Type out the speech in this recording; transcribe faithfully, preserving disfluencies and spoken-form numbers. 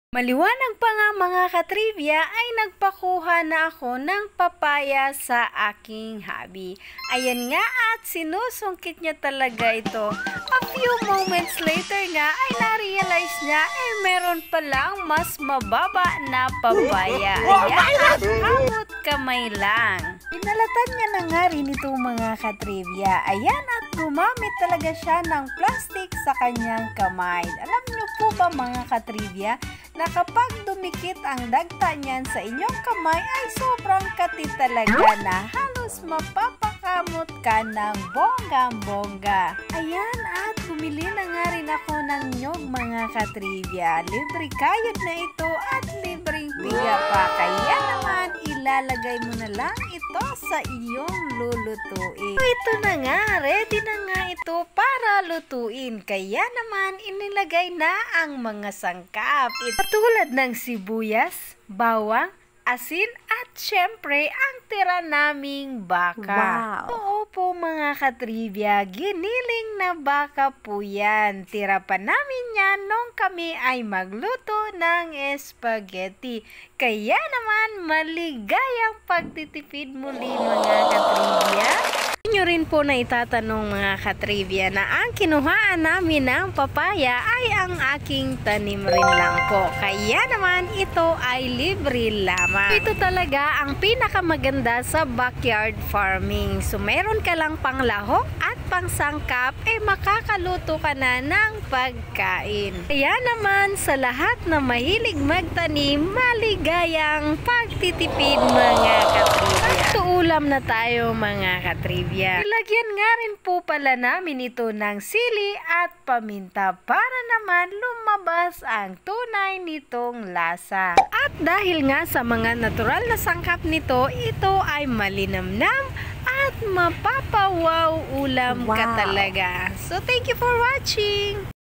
Maliwanag pa nga mga katrivia ay nagpakuha na ako ng papaya sa aking hubby. Ayan nga at sinusungkit niya talaga ito. A few moments later nga ay na-realize niya ay meron palang mas mababa na papaya. Ayan at hamot kamay lang. Pinalatan niya na nga rin ito mga katrivia. Ayan at gumamit talaga siya ng plastic sa kanyang kamay. Alam niyo po ba mga katrivia na kapag dumikit ang dagta niyan sa inyong kamay ay sobrang kati talaga na halos mapapakamot ka ng bonggang-bongga. Ayan at bumili na nga rin ako ng nyog mga katrivia. Libre kayod na ito at libreng piga pa. Kaya naman ilalagay mo na lang ito sa iyong lulutuin. Ito na nga, ready na nga ito para lutuin. Kaya naman inilagay na ang mga sangkap. Ito tulad ng sibuyas, bawang, asin at syempre ang tira naming baka. Wow! Oo po mga katrivia, giniling na baka po yan. Tira pa namin yan nung kami ay magluto ng spaghetti. Kaya naman maligayang pagtitipid muli mga katrivia. Nyo rin po na itatanong mga katrivia na ang kinuhaan namin ng papaya ay ang aking tanim rin lang po. Kaya naman ito ay libre lamang. Ito talaga ang pinakamaganda sa backyard farming. So meron ka lang panglahok at pangsangkap eh makakaluto ka na ng pagkain. Kaya naman sa lahat na mahilig magtanim, maligayang pagtitipid mga katrivia. Tuulam na tayo mga katrivia. Ilagyan nga rin po pala namin ito ng sili at paminta para naman lumabas ang tunay nitong lasa. At dahil nga sa mga natural na sangkap nito, ito ay malinamnam at mapapawaw ulam Wow. ka talaga. So thank you for watching!